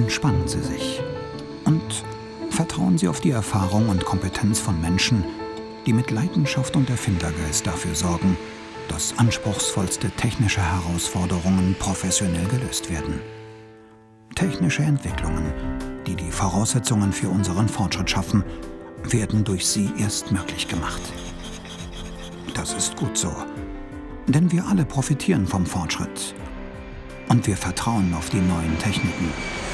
entspannen Sie sich und vertrauen Sie auf die Erfahrung und Kompetenz von Menschen, die mit Leidenschaft und Erfindergeist dafür sorgen, dass anspruchsvollste technische Herausforderungen professionell gelöst werden. Technische Entwicklungen, die die Voraussetzungen für unseren Fortschritt schaffen, werden durch Sie erst möglich gemacht. Das ist gut so, denn wir alle profitieren vom Fortschritt und wir vertrauen auf die neuen Techniken.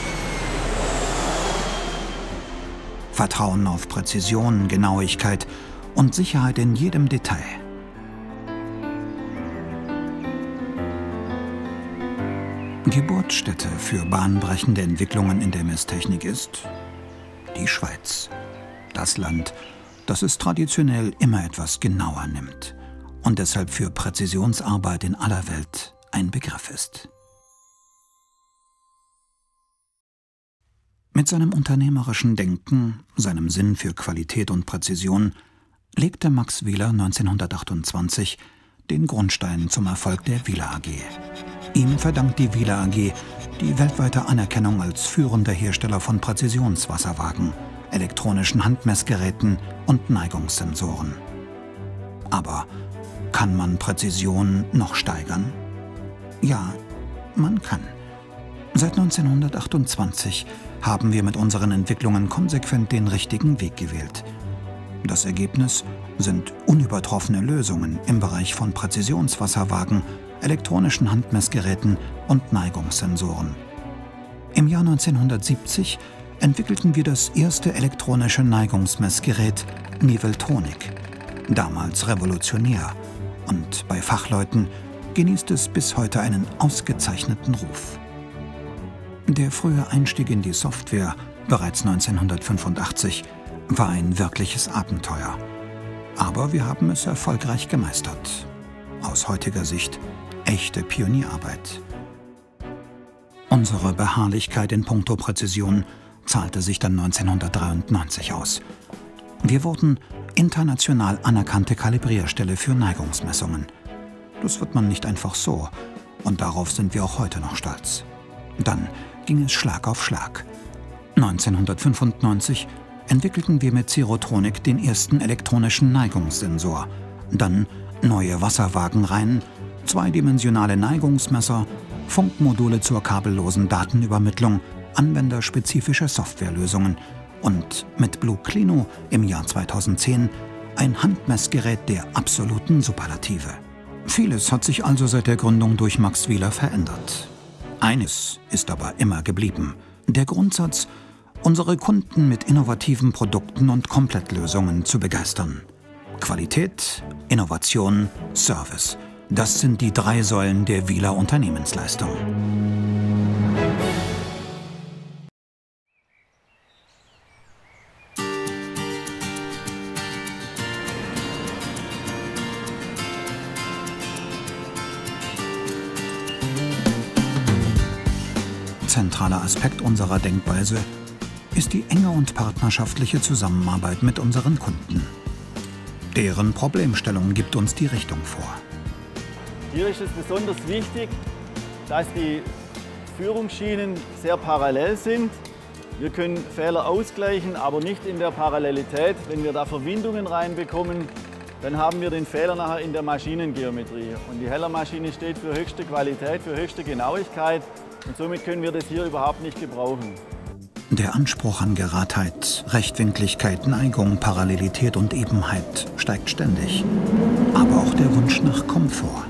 Vertrauen auf Präzision, Genauigkeit und Sicherheit in jedem Detail. Geburtsstätte für bahnbrechende Entwicklungen in der Messtechnik ist die Schweiz. Das Land, das es traditionell immer etwas genauer nimmt und deshalb für Präzisionsarbeit in aller Welt ein Begriff ist. Mit seinem unternehmerischen Denken, seinem Sinn für Qualität und Präzision, legte Max Wieler 1928 den Grundstein zum Erfolg der Wieler AG. Ihm verdankt die Wieler AG die weltweite Anerkennung als führender Hersteller von Präzisionswasserwagen, elektronischen Handmessgeräten und Neigungssensoren. Aber kann man Präzision noch steigern? Ja, man kann. Seit 1928 haben wir mit unseren Entwicklungen konsequent den richtigen Weg gewählt. Das Ergebnis sind unübertroffene Lösungen im Bereich von Präzisionswasserwagen, elektronischen Handmessgeräten und Neigungssensoren. Im Jahr 1970 entwickelten wir das erste elektronische Neigungsmessgerät Niveltronic. Damals revolutionär und bei Fachleuten genießt es bis heute einen ausgezeichneten Ruf. Der frühe Einstieg in die Software, bereits 1985, war ein wirkliches Abenteuer. Aber wir haben es erfolgreich gemeistert. Aus heutiger Sicht echte Pionierarbeit. Unsere Beharrlichkeit in puncto Präzision zahlte sich dann 1993 aus. Wir wurden international anerkannte Kalibrierstelle für Neigungsmessungen. Das wird man nicht einfach so, und darauf sind wir auch heute noch stolz. Dann ging es Schlag auf Schlag. 1995 entwickelten wir mit Zerotronic den ersten elektronischen Neigungssensor. Dann neue Wasserwagenreihen, zweidimensionale Neigungsmesser, Funkmodule zur kabellosen Datenübermittlung, anwenderspezifische Softwarelösungen und mit BlueClino im Jahr 2010 ein Handmessgerät der absoluten Superlative. Vieles hat sich also seit der Gründung durch Max Wieler verändert. Eines ist aber immer geblieben: der Grundsatz, unsere Kunden mit innovativen Produkten und Komplettlösungen zu begeistern. Qualität, Innovation, Service. Das sind die drei Säulen der Wieler Unternehmensleistung. Zentraler Aspekt unserer Denkweise ist die enge und partnerschaftliche Zusammenarbeit mit unseren Kunden. Deren Problemstellung gibt uns die Richtung vor. Hier ist es besonders wichtig, dass die Führungsschienen sehr parallel sind. Wir können Fehler ausgleichen, aber nicht in der Parallelität. Wenn wir da Verwindungen reinbekommen, dann haben wir den Fehler nachher in der Maschinengeometrie. Und die Heller-Maschine steht für höchste Qualität, für höchste Genauigkeit. Und somit können wir das hier überhaupt nicht gebrauchen. Der Anspruch an Geradheit, Rechtwinkligkeit, Neigung, Parallelität und Ebenheit steigt ständig. Aber auch der Wunsch nach Komfort.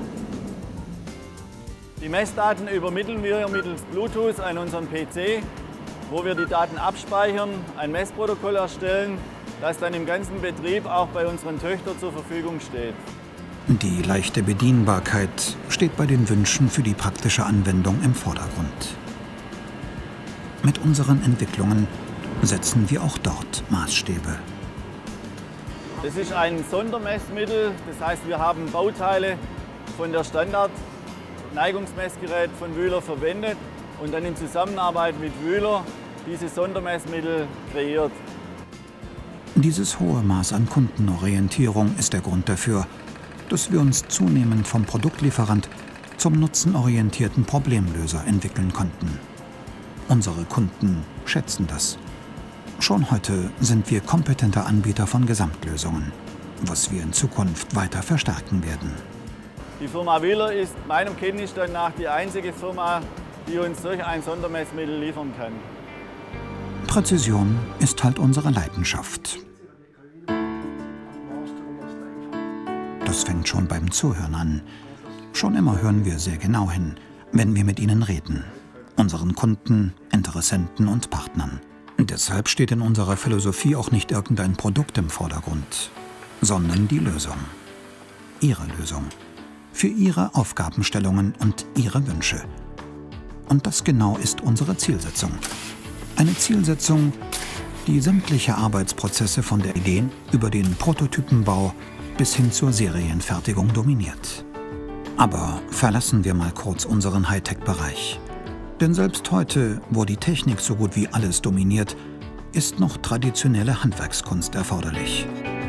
Die Messdaten übermitteln wir mittels Bluetooth an unseren PC, wo wir die Daten abspeichern, ein Messprotokoll erstellen, das dann im ganzen Betrieb auch bei unseren Töchtern zur Verfügung steht. Die leichte Bedienbarkeit steht bei den Wünschen für die praktische Anwendung im Vordergrund. Mit unseren Entwicklungen setzen wir auch dort Maßstäbe. Das ist ein Sondermessmittel, das heißt, wir haben Bauteile von der Standard-Neigungsmessgerät von Wieler verwendet und dann in Zusammenarbeit mit Wieler dieses Sondermessmittel kreiert. Dieses hohe Maß an Kundenorientierung ist der Grund dafür, dass wir uns zunehmend vom Produktlieferant zum nutzenorientierten Problemlöser entwickeln konnten. Unsere Kunden schätzen das. Schon heute sind wir kompetenter Anbieter von Gesamtlösungen, was wir in Zukunft weiter verstärken werden. Die Firma Willer ist meinem Kenntnisstand nach die einzige Firma, die uns solch ein Sondermessmittel liefern kann. Präzision ist halt unsere Leidenschaft. Das fängt schon beim Zuhören an. Schon immer hören wir sehr genau hin, wenn wir mit ihnen reden. Unseren Kunden, Interessenten und Partnern. Deshalb steht in unserer Philosophie auch nicht irgendein Produkt im Vordergrund, sondern die Lösung. Ihre Lösung. Für Ihre Aufgabenstellungen und Ihre Wünsche. Und das genau ist unsere Zielsetzung. Eine Zielsetzung, die sämtliche Arbeitsprozesse von der Idee über den Prototypenbau bis hin zur Serienfertigung dominiert. Aber verlassen wir mal kurz unseren Hightech-Bereich. Denn selbst heute, wo die Technik so gut wie alles dominiert, ist noch traditionelle Handwerkskunst erforderlich.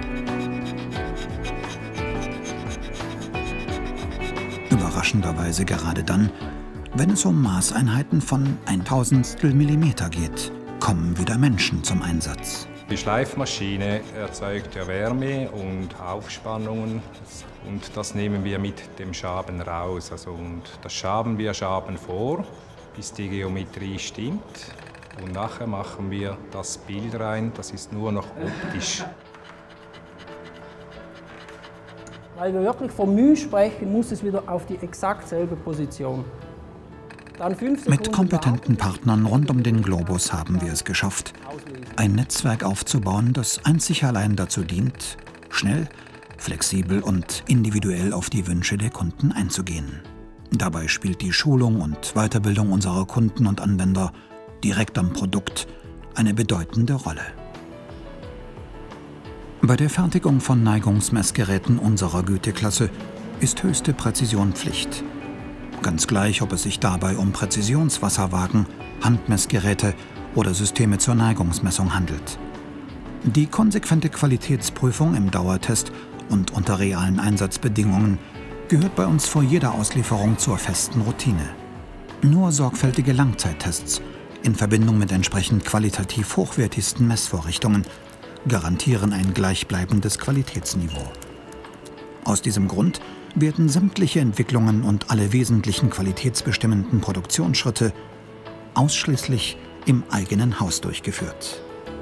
Überraschenderweise gerade dann, wenn es um Maßeinheiten von 1/1000 Millimeter geht, kommen wieder Menschen zum Einsatz. Die Schleifmaschine erzeugt ja Wärme und Aufspannungen und das nehmen wir mit dem Schaben raus. Und das schaben wir vor, bis die Geometrie stimmt. Und nachher machen wir das Bild rein, das ist nur noch optisch. Weil wir wirklich vom Mühe sprechen, muss es wieder auf die exakt selbe Position. Dann 5 Sekunden Mit kompetenten Partnern rund um den Globus haben wir es geschafft, ein Netzwerk aufzubauen, das einzig allein dazu dient, schnell, flexibel und individuell auf die Wünsche der Kunden einzugehen. Dabei spielt die Schulung und Weiterbildung unserer Kunden und Anwender direkt am Produkt eine bedeutende Rolle. Bei der Fertigung von Neigungsmessgeräten unserer Güteklasse ist höchste Präzision Pflicht. Ganz gleich, ob es sich dabei um Präzisionswasserwagen, Handmessgeräte oder Systeme zur Neigungsmessung handelt. Die konsequente Qualitätsprüfung im Dauertest und unter realen Einsatzbedingungen gehört bei uns vor jeder Auslieferung zur festen Routine. Nur sorgfältige Langzeittests in Verbindung mit entsprechend qualitativ hochwertigsten Messvorrichtungen garantieren ein gleichbleibendes Qualitätsniveau. Aus diesem Grund werden sämtliche Entwicklungen und alle wesentlichen qualitätsbestimmenden Produktionsschritte ausschließlich im eigenen Haus durchgeführt.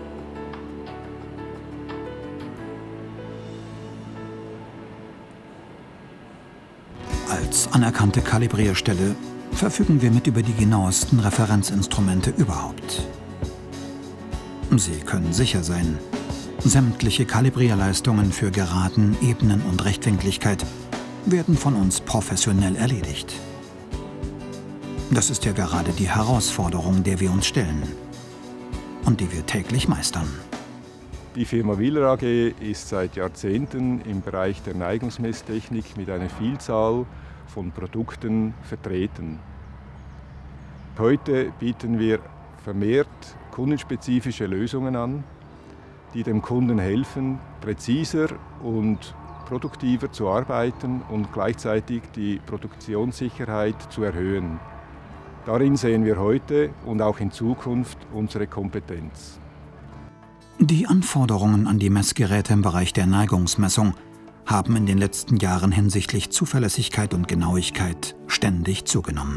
Als anerkannte Kalibrierstelle verfügen wir mit über die genauesten Referenzinstrumente überhaupt. Sie können sicher sein, sämtliche Kalibrierleistungen für Geraden, Ebenen und Rechtwinkligkeit werden von uns professionell erledigt. Das ist ja gerade die Herausforderung, der wir uns stellen und die wir täglich meistern. Die Firma Willer AG ist seit Jahrzehnten im Bereich der Neigungsmesstechnik mit einer Vielzahl von Produkten vertreten. Heute bieten wir vermehrt kundenspezifische Lösungen an, die dem Kunden helfen, präziser und produktiver zu arbeiten und gleichzeitig die Produktionssicherheit zu erhöhen. Darin sehen wir heute und auch in Zukunft unsere Kompetenz. Die Anforderungen an die Messgeräte im Bereich der Neigungsmessung haben in den letzten Jahren hinsichtlich Zuverlässigkeit und Genauigkeit ständig zugenommen.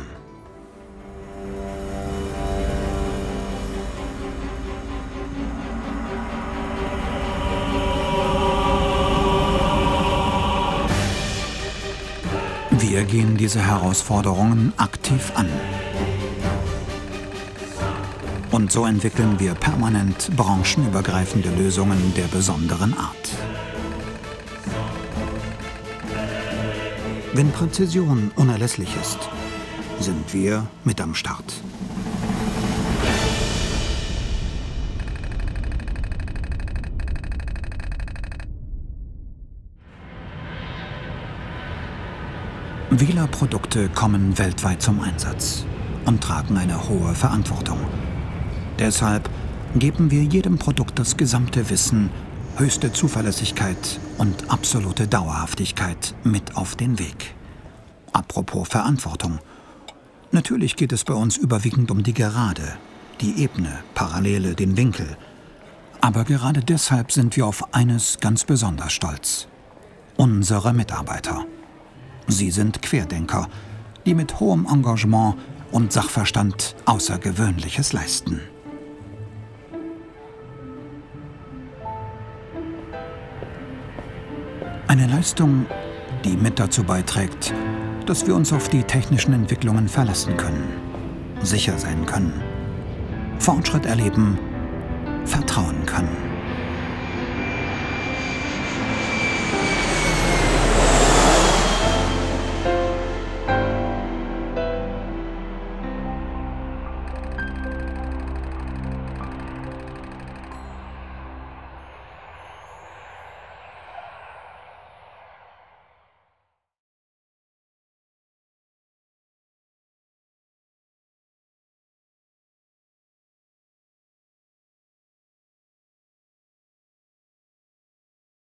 Wir gehen diese Herausforderungen aktiv an. Und so entwickeln wir permanent branchenübergreifende Lösungen der besonderen Art. Wenn Präzision unerlässlich ist, sind wir mit am Start. Willer-Produkte kommen weltweit zum Einsatz und tragen eine hohe Verantwortung. Deshalb geben wir jedem Produkt das gesamte Wissen, höchste Zuverlässigkeit und absolute Dauerhaftigkeit mit auf den Weg. Apropos Verantwortung. Natürlich geht es bei uns überwiegend um die Gerade, die Ebene, Parallele, den Winkel. Aber gerade deshalb sind wir auf eines ganz besonders stolz: unsere Mitarbeiter. Sie sind Querdenker, die mit hohem Engagement und Sachverstand Außergewöhnliches leisten. Eine Leistung, die mit dazu beiträgt, dass wir uns auf die technischen Entwicklungen verlassen können, sicher sein können, Fortschritt erleben, vertrauen können.